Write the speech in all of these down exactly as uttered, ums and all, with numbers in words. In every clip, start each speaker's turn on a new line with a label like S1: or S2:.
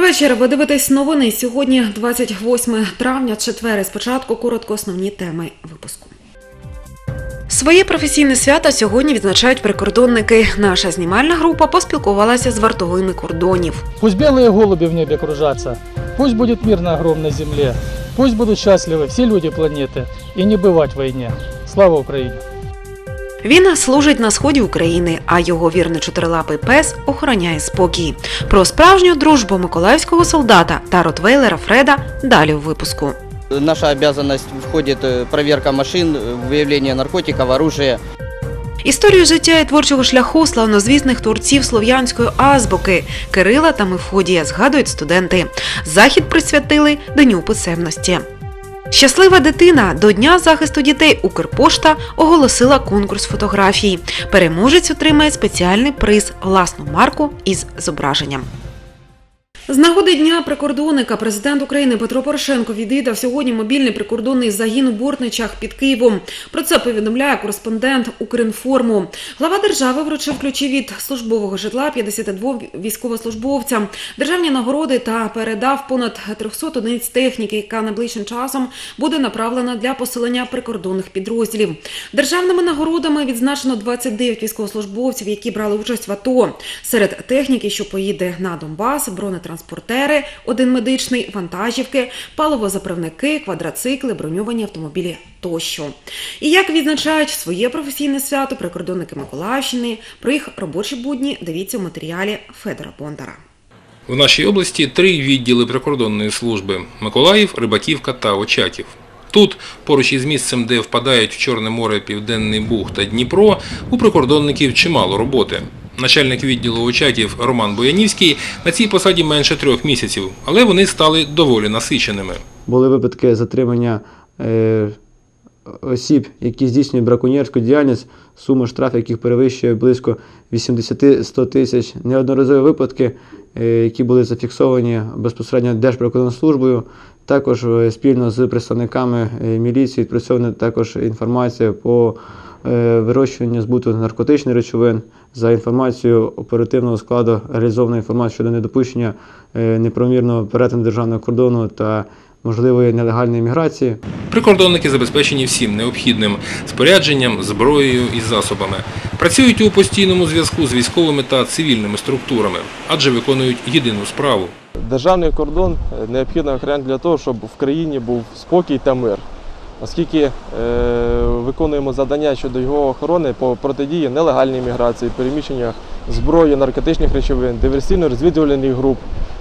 S1: Добрий вечір. Ви дивитесь новини. Сьогодні двадцять восьме травня, четвер. І спочатку коротко основні теми випуску. Своє професійне свято сьогодні відзначають прикордонники. Наша знімальна група поспілкувалася з вартовими кордонів.
S2: Пусть белые голуби в небе кружатся, пусть будет мир на огромной земле, пусть будут счастливы все люди планеты и не бывать войне. Слава Україні!
S1: Він служить на сході України, а його вірний чотирилапий пес охороняє спокій. Про справжню дружбу миколаївського солдата та ротвейлера Фреда далі у випуску.
S3: Наша обязанность входит проверка машин, выявление наркотиков, оружия.
S1: Історію життя і творчого шляху славнозвісних творців слов'янської азбуки Кирила та Мефодія згадують студенти. Захід присвятили Дню писемності. Щаслива дитина. До Дня захисту дітей Укрпошта оголосила конкурс фотографій. Переможець отримає спеціальний приз – власну марку із зображенням. З нагоди Дня прикордонника президент України Петро Порошенко відвідав сьогодні мобільний прикордонний загін у Бортничах під Києвом. Про це повідомляє кореспондент Укрінформу. Глава держави вручив ключі від службового житла п'ятдесяти двом військовослужбовцям, державні нагороди та передав понад триста одиниць техніки, яка найближчим часом буде направлена для посилення прикордонних підрозділів. Державними нагородами відзначено двадцять дев'ять військовослужбовців, які брали участь в АТО. Серед техніки, що поїде на Донбас, бронетранспортери, Транспортери, один медичний, вантажівки, паливозаправники, квадроцикли, броньовані автомобілі тощо. І як відзначають своє професійне свято прикордонники Миколаївщини, про їх робочі будні дивіться у матеріалі Федора Бондара.
S4: В нашій області три відділи прикордонної служби – Миколаїв, Рибаківка та Очаків. Тут, поруч із місцем, де впадають в Чорне море Південний Буг та Дніпро, у прикордонників чимало роботи. Начальник відділу Очаків Роман Боянівський на цій посаді менше трьох місяців, але вони стали доволі насиченими.
S5: Були випадки затримання е, осіб, які здійснюють браконьєрську діяльність, сума штрафів, яких перевищує близько вісімдесят до ста тисяч. Неодноразові випадки, е, які були зафіксовані безпосередньо Держприкордонслужбою. Також е, спільно з представниками е, міліції відпрацьована також інформація по вирощування збуту наркотичних речовин. За інформацією оперативного складу реалізована інформація щодо недопущення неправомірного перетину державного кордону та можливої нелегальної міграції.
S4: Прикордонники забезпечені всім необхідним – спорядженням, зброєю і засобами. Працюють у постійному зв'язку з військовими та цивільними структурами, адже виконують єдину справу.
S6: Державний кордон необхідно охороняти для того, щоб в країні був спокій та мир. Оскільки е, виконуємо завдання щодо його охорони по протидії нелегальній міграції, переміщення зброї, наркотичних речовин, диверсійно-розвідувальних груп.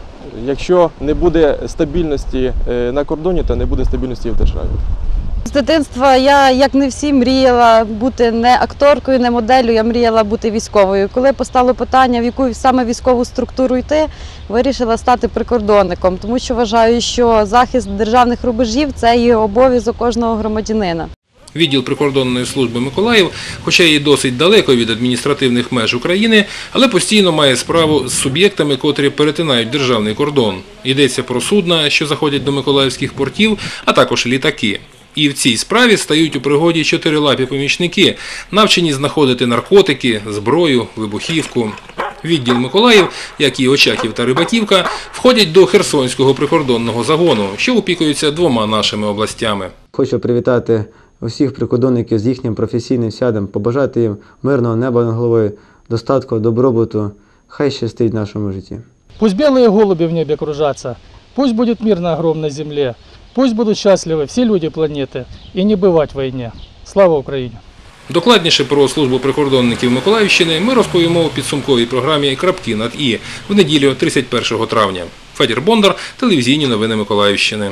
S6: Якщо не буде стабільності на кордоні, то не буде стабільності і в державі.
S7: З дитинства я, як не всі, мріяла бути не акторкою, не моделлю, я мріяла бути військовою. Коли постало питання, в яку саме військову структуру йти, вирішила стати прикордонником, тому що вважаю, що захист державних рубежів – це є обов'язок кожного громадянина.
S4: Відділ прикордонної служби Миколаїв, хоча і досить далеко від адміністративних меж України, але постійно має справу з суб'єктами, котрі перетинають державний кордон. Йдеться про судна, що заходять до миколаївських портів, а також літаки. І в цій справі стають у пригоді чотирилапі помічники, навчені знаходити наркотики, зброю, вибухівку. Відділ Миколаїв, як і Очаків та Рибаківка, входять до Херсонського прикордонного загону, що опікується двома нашими областями.
S5: Хочу привітати усіх прикордонників з їхнім професійним святом, побажати їм мирного неба над головою, достатку, добробуту. Хай щастить в нашому житті.
S2: Пусть белые голуби в небе кружатся, пусть будет мир на огромной земле, пусть будут счастливы все люди планеты и не бывать войне. Слава Україні!
S4: Докладніше про службу прикордонників Миколаївщини ми розповімо у підсумковій програмі «Крапки над І» в неділю тридцять першого травня. Федір Бондар, телевізійні новини Миколаївщини.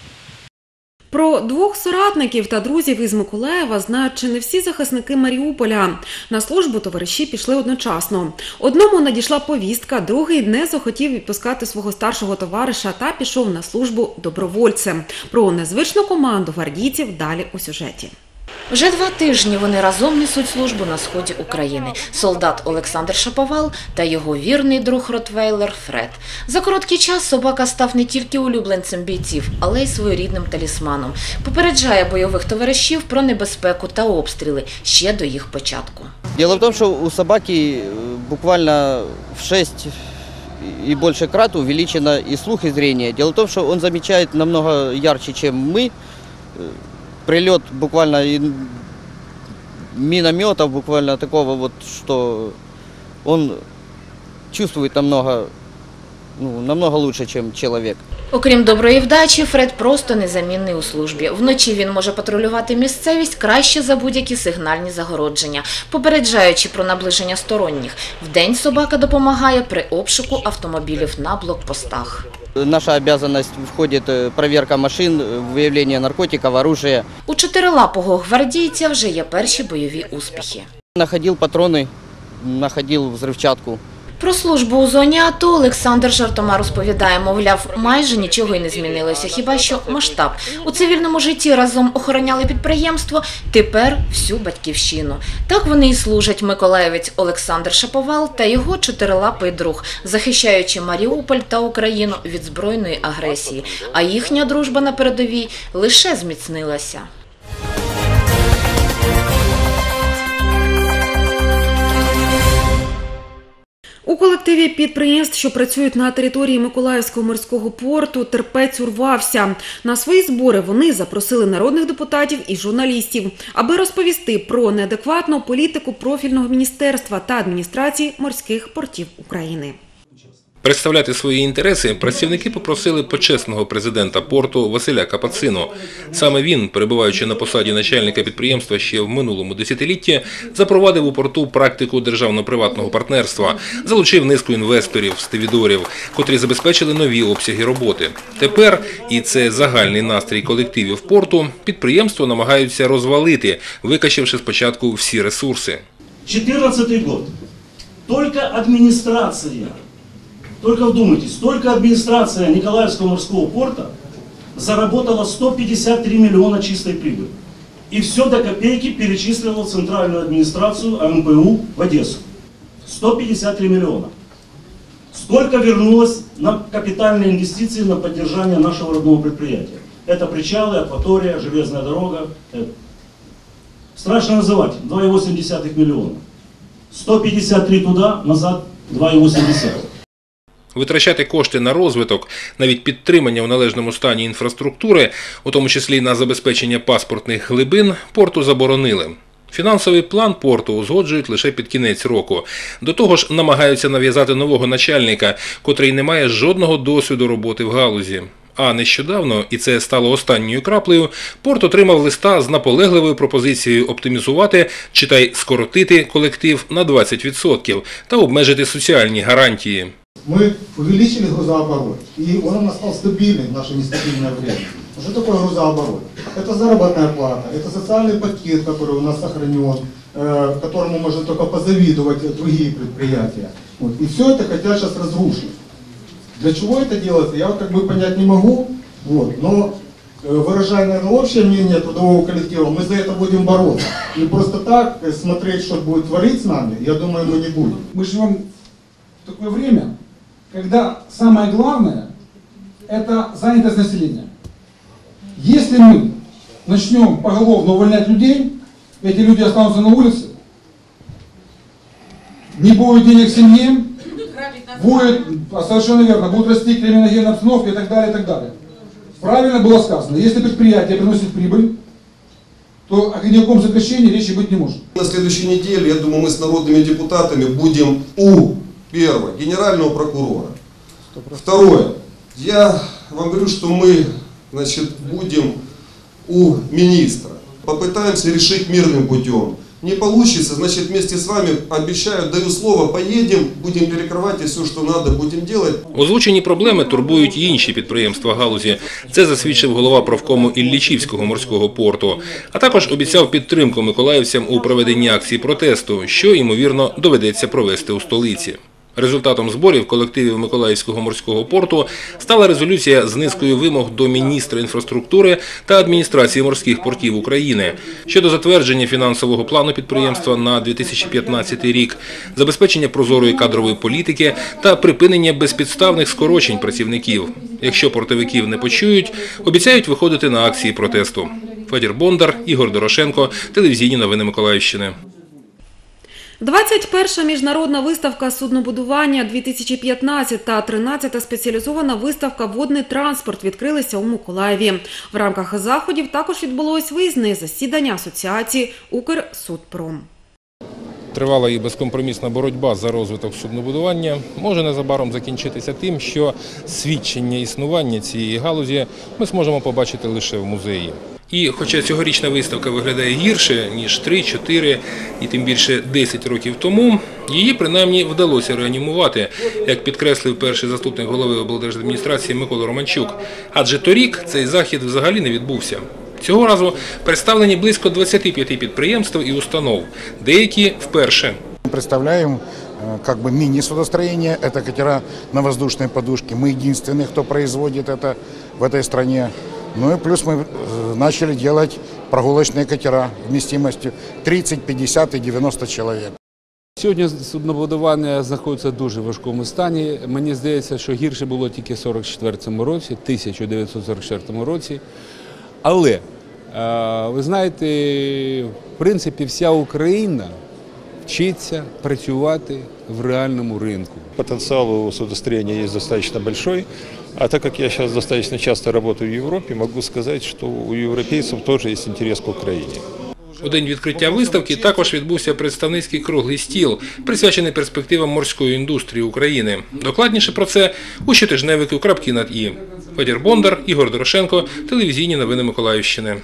S1: Про двох соратників та друзів із Миколаєва знають чи не всі захисники Маріуполя. На службу товариші пішли одночасно. Одному надійшла повістка, другий не захотів відпускати свого старшого товариша та пішов на службу добровольцем. Про незвичну команду гвардійців далі у сюжеті.
S8: Вже два тижні вони разом несуть службу на сході України. Солдат Олександр Шаповал та його вірний друг ротвейлер Фред. За короткий час собака став не тільки улюбленцем бійців, але й своєрідним талісманом. Попереджає бойових товаришів про небезпеку та обстріли ще до їх початку.
S3: Дело в том, что у собаки буквально в шесть и больше крат увеличено и слух, и зрение. Дело в том, что он замечает намного ярче, чем мы. Прилет буквально и минометов, буквально такого вот, что он чувствует намного, ну, намного лучше, чем человек.
S8: Окрім доброї вдачі, Фред просто незамінний у службі. Вночі він може патрулювати місцевість краще за будь-які сигнальні загородження, попереджаючи про наближення сторонніх. Вдень собака допомагає при обшуку автомобілів на блокпостах.
S3: Наша обязанность входит проверка машин, выявление наркотиков, оружия.
S8: У чотирилапого гвардійця вже є перші бойові успіхи.
S3: Находил патроны, находил взрывчатку.
S8: Про службу у зоні АТО Олександр жартома розповідає, мовляв, майже нічого й не змінилося, хіба що масштаб. У цивільному житті разом охороняли підприємство, тепер всю батьківщину. Так вони і служать миколаївець Олександр Шаповал та його чотирилапий друг, захищаючи Маріуполь та Україну від збройної агресії. А їхня дружба на передовій лише зміцнилася.
S1: У колективі підприємств, що працюють на території Миколаївського морського порту, терпець урвався. На свої збори вони запросили народних депутатів і журналістів, аби розповісти про неадекватну політику профільного міністерства та адміністрації морських портів України.
S4: Представляти свої інтереси працівники попросили почесного президента порту Василя Капацину. Саме він, перебуваючи на посаді начальника підприємства ще в минулому десятилітті, запровадив у порту практику державно-приватного партнерства, залучив низку інвесторів, стивідорів, котрі забезпечили нові обсяги роботи. Тепер, і це загальний настрій колективів порту, підприємство намагаються розвалити, викачавши спочатку всі ресурси.
S9: чотирнадцятий год. Тільки адміністрація. Только вдумайтесь, только администрация Николаевского морского порта заработала сто пятьдесят три миллиона чистой прибыли. И все до копейки перечислила в центральную администрацию А М П У в Одессу. сто пятьдесят три миллиона. Столько вернулось на капитальные инвестиции на поддержание нашего родного предприятия. Это причалы, акватория, железная дорога. Страшно называть, два и восемь десятых миллиона. сто пятьдесят три туда, назад два и восемь десятых.
S4: Витрачати кошти на розвиток, навіть підтримання у належному стані інфраструктури, у тому числі на забезпечення паспортних глибин, порту заборонили. Фінансовий план порту узгоджують лише під кінець року. До того ж, намагаються нав'язати нового начальника, котрий не має жодного досвіду роботи в галузі. А нещодавно, і це стало останньою краплею, порт отримав листа з наполегливою пропозицією оптимізувати, читай скоротити колектив на двадцять відсотків та обмежити соціальні гарантії.
S10: Мы увеличили грузооборот, и он у нас стал стабильным в наше нестабильное время. Что такое грузооборот? Это заработная плата, это социальный пакет, который у нас сохранен, э, которому можно только позавидовать другие предприятия. Вот. И все это хотят сейчас разрушить. Для чего это делается, я вот как бы понять не могу, вот. Но э, выражая, наверное, общее мнение трудового коллектива, мы за это будем бороться. И просто так э, смотреть, что будет творить с нами, я думаю, мы не будем.
S11: Мы живем в такое время, когда самое главное – это занятость населения. Если мы начнем поголовно увольнять людей, эти люди останутся на улице, не будет денег в семье, будет, совершенно верно, будет расти криминогенная обстановка и так далее, и так далее. Правильно было сказано, если предприятие приносит прибыль, то о никаком сокращении речи быть не может.
S12: На следующей неделе, я думаю, мы с народными депутатами будем у первого генерального прокурора. Второе. Я вам говорю, что мы, значит, будем у министра. Попытаемся решить мирным путем. Не получится, значит, вместе с вами, обещаю, даю слово, поедем, будем перекрывать и все, что надо, будем делать.
S4: Озвучені проблеми турбують і інші підприємства галузі. Це засвідчив голова профкому Іллічівського морського порту. А також обіцяв підтримку миколаївцям у проведенні акції протесту, що, ймовірно, доведеться провести у столиці. Результатом зборів колективів Миколаївського морського порту стала резолюція з низкою вимог до міністра інфраструктури та адміністрації морських портів України щодо затвердження фінансового плану підприємства на дві тисячі п'ятнадцятий рік, забезпечення прозорої кадрової політики та припинення безпідставних скорочень працівників. Якщо портовиків не почують, обіцяють виходити на акції протесту. Федір Бондар, Ігор Дорошенко, телевізійні новини Миколаївщини.
S1: двадцять перша міжнародна виставка суднобудування дві тисячі п'ятнадцять та тринадцята спеціалізована виставка «Водний транспорт» відкрилися у Миколаєві. В рамках заходів також відбулось виїзне засідання асоціації «Укрсудпром».
S4: Тривала і безкомпромісна боротьба за розвиток суднобудування може незабаром закінчитися тим, що свідчення існування цієї галузі ми зможемо побачити лише в музеї. І хоча цьогорічна виставка виглядає гірше, ніж три, чотири і тим більше десять років тому, її принаймні вдалося реанімувати, як підкреслив перший заступник голови облдержадміністрації Микола Романчук. Адже торік цей захід взагалі не відбувся. Цього разу представлені близько двадцяти п'яти підприємств і установ, деякі вперше.
S13: Представляем как бы мини-судостроение, это катера на воздушной подушке. Мы единственные, кто производит это в этой стране. Ну и плюс мы начали делать прогулочные катера вместимостью тридцать, пятьдесят и девяносто человек.
S14: Сьогодні суднобудування знаходиться в дуже важкому стані. Мені здається, що гірше було тільки в сорок четвертому році, тисяча дев'ятсот сорок четвертому році. Але, ви знаєте, в принципі, вся Україна вчиться працювати в реальному ринку.
S15: Потенциал у судостроения есть достаточно большой, а так как я сейчас достаточно часто работаю в Европе, могу сказать, что у европейцев тоже есть интерес к Украине.
S4: У день відкриття виставки також відбувся представницький круглий стіл, присвячений перспективам морської індустрії України. Докладніше про це у щотижневику «Крапки над І». Федір Бондар, Ігор Дорошенко, телевізійні новини Миколаївщини.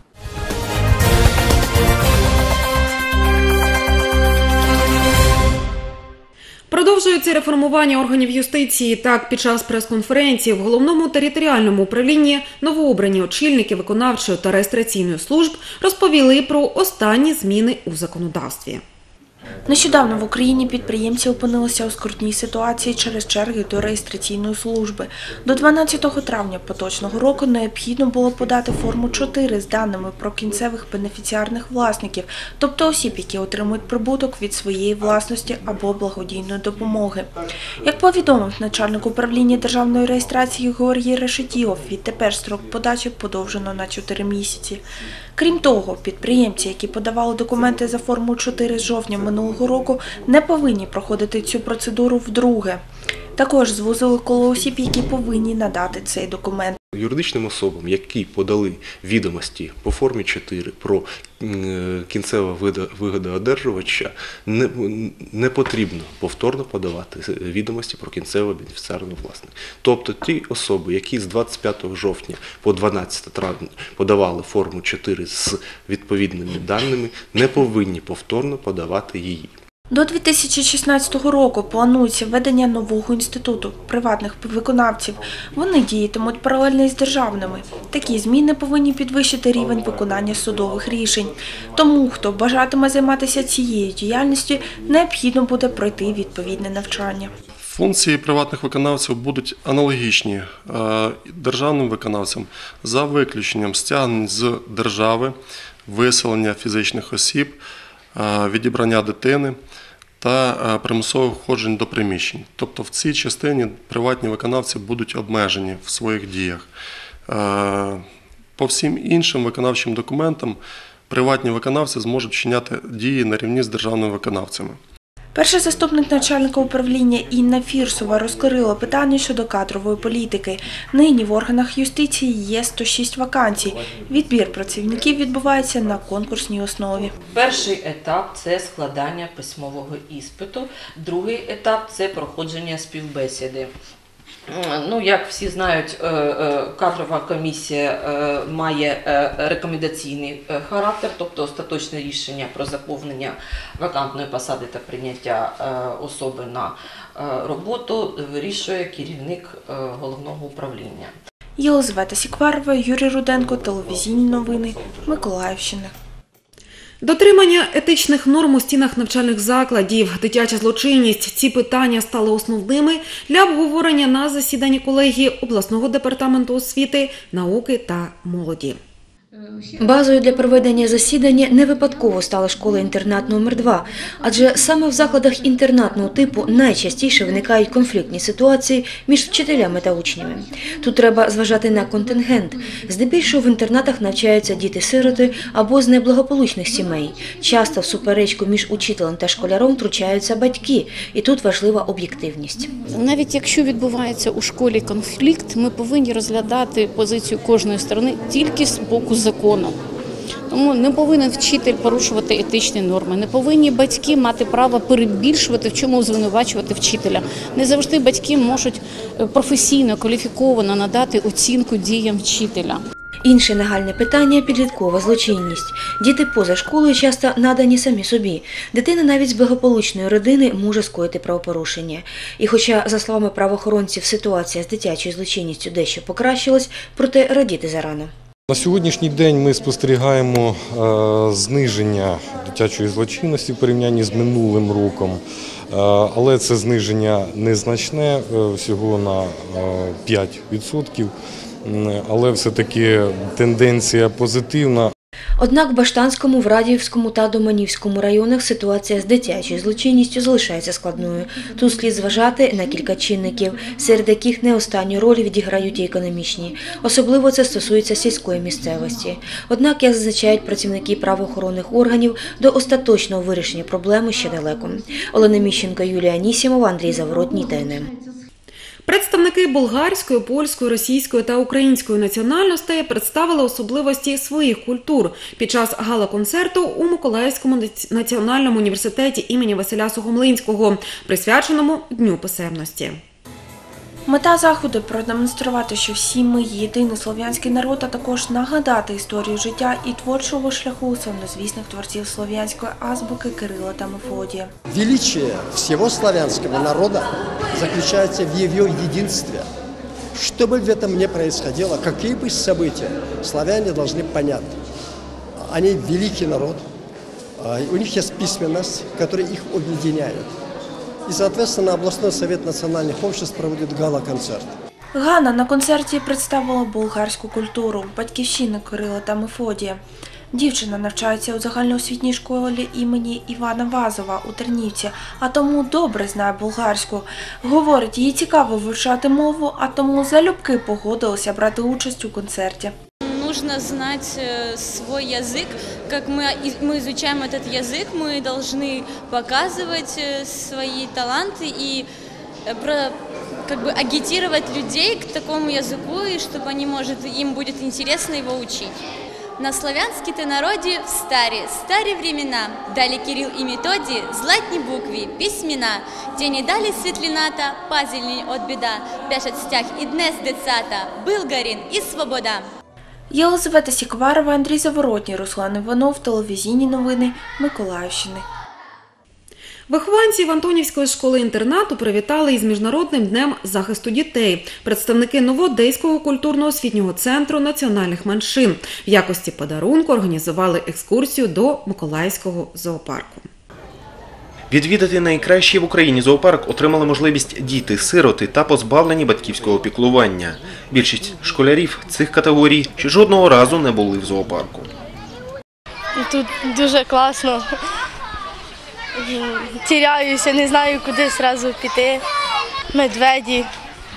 S1: Продовжується реформування органів юстиції. Так, під час прес-конференції в Головному територіальному управлінні новообрані очільники виконавчої та реєстраційної служб розповіли про останні зміни у законодавстві.
S16: Нещодавно в Україні підприємці опинилися у скрутній ситуації через черги до реєстраційної служби. До дванадцятого травня поточного року необхідно було подати форму чотири з даними про кінцевих бенефіціарних власників, тобто осіб, які отримують прибуток від своєї власності або благодійної допомоги. Як повідомив начальник управління державної реєстрації Георгій Решетілов, відтепер строк подачі подовжено на чотири місяці. Крім того, підприємці, які подавали документи за форму чотири з жовтня минулого року, не повинні проходити цю процедуру вдруге. Також звузили коло осіб, які повинні надати цей документ.
S17: Юридичним особам, які подали відомості по формі чотири про кінцевого вигодоодержувача, не, не потрібно повторно подавати відомості про кінцевого бенефіціарного власника. Тобто ті особи, які з двадцять п'ятого жовтня по дванадцяте травня подавали форму чотири з відповідними даними, не повинні повторно подавати її.
S16: До дві тисячі шістнадцятого року планується введення нового інституту приватних виконавців. Вони діятимуть паралельно із державними. Такі зміни повинні підвищити рівень виконання судових рішень. Тому, хто бажатиме займатися цією діяльністю, необхідно буде пройти відповідне навчання.
S18: Функції приватних виконавців будуть аналогічні державним виконавцям за виключенням стягнень з держави, виселення фізичних осіб, відібрання дитини та примусових входжень до приміщень. Тобто в цій частині приватні виконавці будуть обмежені в своїх діях. По всім іншим виконавчим документам приватні виконавці зможуть вчиняти дії на рівні з державними виконавцями.
S16: Перший заступник начальника управління Інна Фірсова розкрила питання щодо кадрової політики. Нині в органах юстиції є сто шість вакансій. Відбір працівників відбувається на конкурсній основі.
S19: Перший етап – це складання письмового іспиту, другий етап – це проходження співбесіди. Ну, як всі знають, кадрова комісія має рекомендаційний характер, тобто остаточне рішення про заповнення вакантної посади та прийняття особи на роботу вирішує керівник головного управління.
S16: Єлизавета Сікварова, Юрій Руденко, телевізійні новини Миколаївщини.
S1: Дотримання етичних норм у стінах навчальних закладів, дитяча злочинність – ці питання стали основними для обговорення на засіданні колегії обласного департаменту освіти, науки та молоді.
S20: Базою для проведення засідання не випадково стала школа-інтернат номер два, адже саме в закладах інтернатного типу найчастіше виникають конфліктні ситуації між вчителями та учнями. Тут треба зважати на контингент. Здебільшого в інтернатах навчаються діти-сироти або з неблагополучних сімей. Часто в суперечку між учителем та школяром втручаються батьки, і тут важлива об'єктивність.
S21: Навіть якщо відбувається у школі конфлікт, ми повинні розглядати позицію кожної сторони тільки з боку закону. Тому не повинен вчитель порушувати етичні норми, не повинні батьки мати право перебільшувати, в чому звинувачувати вчителя. Не завжди батьки можуть професійно, кваліфіковано надати оцінку діям вчителя.
S20: Інше нагальне питання – підліткова злочинність. Діти поза школою часто надані самі собі. Дитина навіть з благополучної родини може скоїти правопорушення. І хоча, за словами правоохоронців, ситуація з дитячою злочинністю дещо покращилась, проте радіти зарано.
S22: На сьогоднішній день ми спостерігаємо е, зниження дитячої злочинності в порівнянні з минулим роком, е, але це зниження незначне, е, всього на е, п'ять відсотків, е, але все-таки тенденція позитивна.
S20: Однак в Баштанському, в Радіївському та Доманівському районах ситуація з дитячою злочинністю залишається складною. Тут слід зважати на кілька чинників, серед яких не останню роль відіграють і економічні. Особливо це стосується сільської місцевості. Однак, як зазначають працівники правоохоронних органів, до остаточного вирішення проблеми ще далеко. Олена Міщенко, Юлія Анісімова, Андрій Заворотній, Т Н Н.
S1: Представники болгарської, польської, російської та української національностей представили особливості своїх культур під час гала-концерту у Миколаївському національному університеті імені Василя Сухомлинського, присвяченому Дню писемності.
S16: Мета заходу – продемонструвати, що всі ми – єдиний слов'янський народ, а також нагадати історію життя і творчого шляху славнозвісних творців слов'янської азбуки Кирила та Мефодія.
S23: Величие всего славянского народа заключается в его единстве. Что бы в этом ни происходило, какие бы события, славяне должны понять. Они великий народ, у них есть письменность, которая их объединяет. И, соответственно, областной совет национальных обществ проводит гала-концерт.
S16: Гана на концерті представила болгарську культуру, батьківщини Кирила та Мефодія. Дівчина навчається у загальноосвітній школі імені Івана Вазова у Тернівці, а тому добре знає болгарську. Говорить, їй цікаво вивчати мову, а тому залюбки погодилася брати участь у концерті.
S24: Нужно знать свой язык. Как мы, мы изучаем этот язык, мы должны показывать свои таланты и как бы агитировать людей к такому языку, и чтобы они, может, им будет интересно его учить. На славянській ти народі в старі, старі времена дали Кирил і Методій златні букві, письмена, ті не дали світліната, пазельні от біда, пишуть стяг і днес децата, Булгарин і свобода.
S16: Єлизавета Сікварова, Андрій Заворотній, Руслан Іванов, телевізійні новини Миколаївщини.
S1: Вихованців Антонівської школи-інтернату привітали із Міжнародним днем захисту дітей. Представники Новоодеського культурно-освітнього центру національних меншин в якості подарунку організували екскурсію до Миколаївського зоопарку.
S25: Відвідати найкращий в Україні зоопарк отримали можливість діти-сироти та позбавлені батьківського піклування. Більшість школярів цих категорій ще жодного разу не були в зоопарку.
S26: Тут дуже класно. Тіряюся, не знаю, куди одразу піти. Медведі,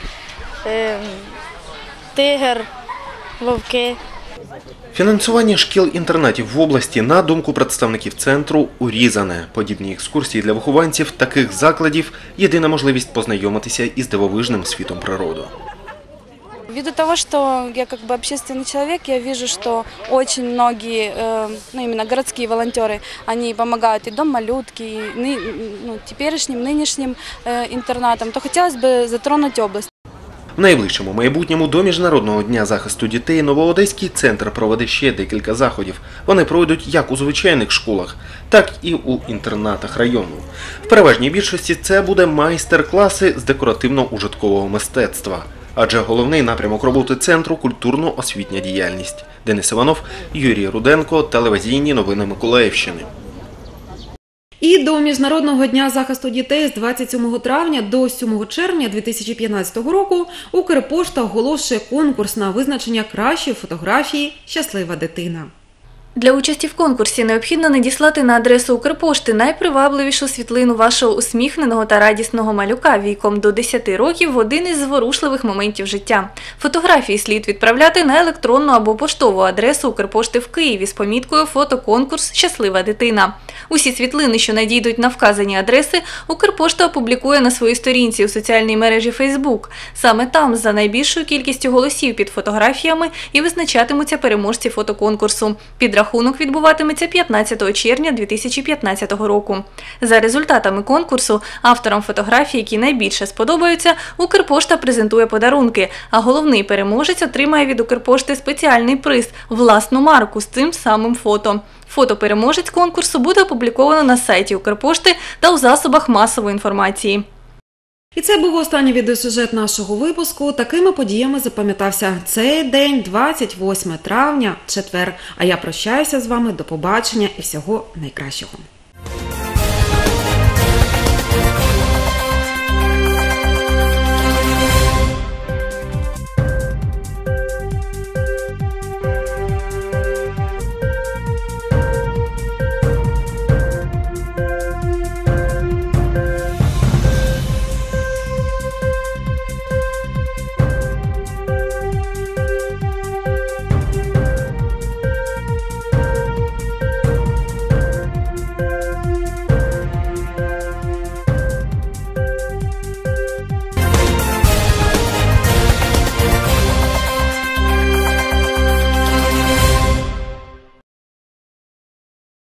S26: тигр, вовки.
S25: Фінансування шкіл-інтернатів в області, на думку представників центру, урізане. Подібні екскурсії для вихованців таких закладів – єдина можливість познайомитися із дивовижним світом природи.
S27: Ввиду того, что я как бы общественный человек, я вижу, что очень многие, э, ну именно городские волонтеры, они помогают и Дом малютки, и ны, ну, теперешним, нынешним э, интернатам, то хотелось бы затронуть область.
S25: В найближчому майбутньому до Міжнародного дня захисту дітей Новоодеський центр проведе ще декілька заходів. Вони пройдуть як у звичайних школах, так і у інтернатах району. В переважній більшості це буде майстер-класи з декоративно-ужиткового мистецтва. Адже головний напрямок роботи центру – культурно-освітня діяльність. Денис Іванов, Юрій Руденко, телевізійні новини Миколаївщини.
S1: І до Міжнародного дня захисту дітей з двадцять сьомого травня до сьомого червня дві тисячі п'ятнадцятого року Укрпошта оголошує конкурс на визначення кращої фотографії «Щаслива дитина».
S2: Для участі в конкурсі необхідно надіслати на адресу Укрпошти найпривабливішу світлину вашого усміхненого та радісного малюка віком до десяти років в один із зворушливих моментів життя. Фотографії слід відправляти на електронну або поштову адресу Укрпошти в Києві з поміткою «Фотоконкурс «Щаслива дитина». Усі світлини, що надійдуть на вказані адреси, Укрпошта опублікує на своїй сторінці у соціальній мережі Facebook. Саме там, за найбільшою кількістю голосів під фотографіями, і визначатимуться переможці фотоконкурсу. Підрахунок відбуватиметься п'ятнадцятого червня дві тисячі п'ятнадцятого року. За результатами конкурсу авторам фотографій, які найбільше сподобаються, Укрпошта презентує подарунки, а головний переможець отримає від Укрпошти спеціальний приз – власну марку з цим самим фото. Фото-переможець конкурсу буде опубліковано на сайті Укрпошти та у засобах масової інформації.
S1: І це був останній відеосюжет нашого випуску. Такими подіями запам'ятався цей день, двадцять восьме травня, четвер. А я прощаюся з вами, до побачення і всього найкращого.